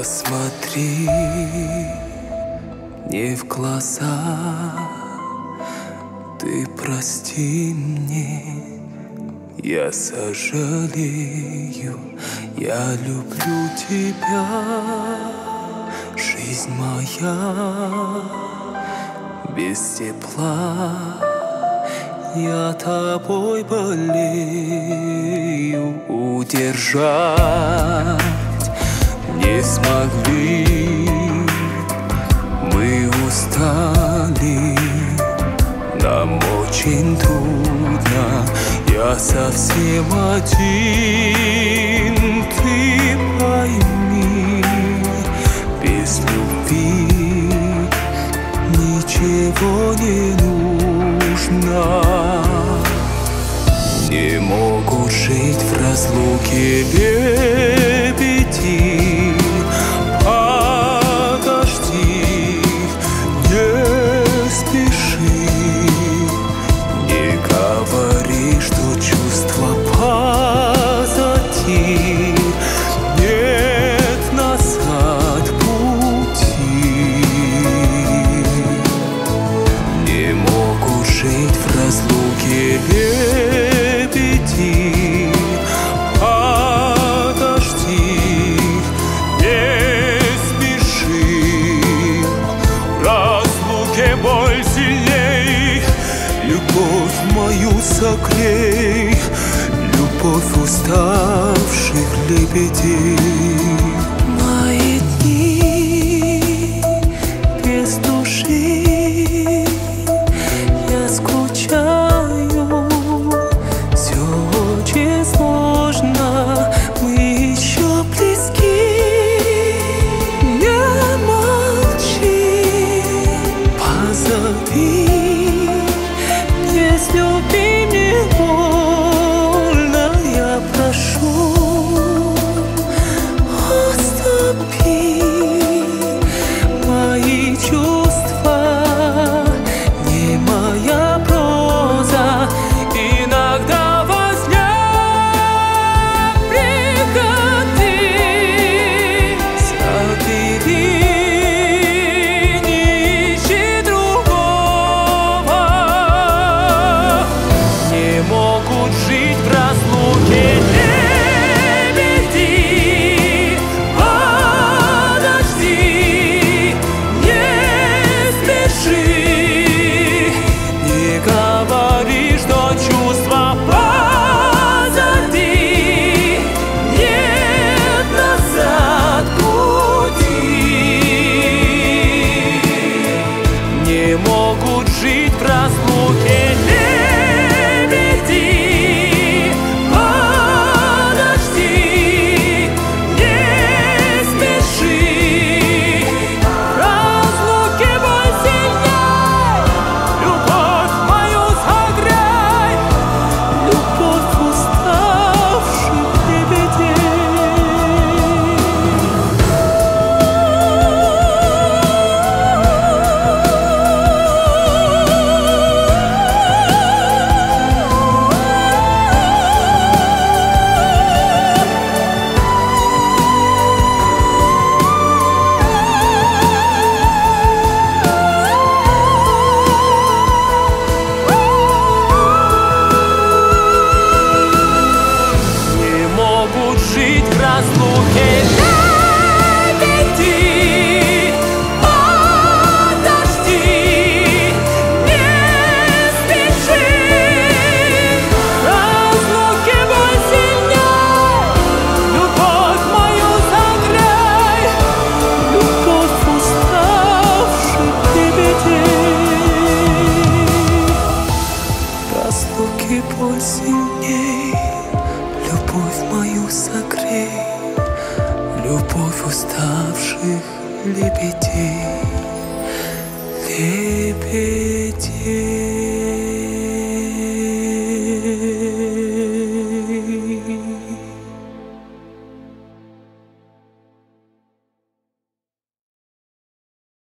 Посмотри мне в глаза, ты прости мне, я сожалею, я люблю тебя, жизнь моя без тепла, я тобой болею, удержать не смогли, мы устали, нам очень трудно, я совсем один, ты пойми, без любви ничего не нужно. Не могут жить в разлуке лебеди, подожди, не спеши, не говори, что чувства позади, нет назад пути. Не могут жить в разлуке лебеди, подожди, не спеши, в разлуке боль сильней, любовь мою согрей, любовь уставших лебедей. Мои дни без души, я скучаю, все очень сложно, мы еще близки, не молчи, позови, без любви мне больно, я прошу, уступи, мои чувства не моя проза, иногда во сне приходи, забери, не ищи другого. Не могут жить в разлуке лебеди, подожди, не спеши, не говори, что чувства позади, нет назад пути. Не могут жить в разлуке лебеди, подожди, не спеши, в разлуке боль сильней, любовь мою согрей, любовь уставших лебедей. Не могут жить в разлуке лебеди, подожди, не спеши, в разлуке боль сильней, любовь мою согрей, любовь уставших лебедей. В разлуке боль сильней, любовь мою согрей, любовь уставших лебедей, лебедей.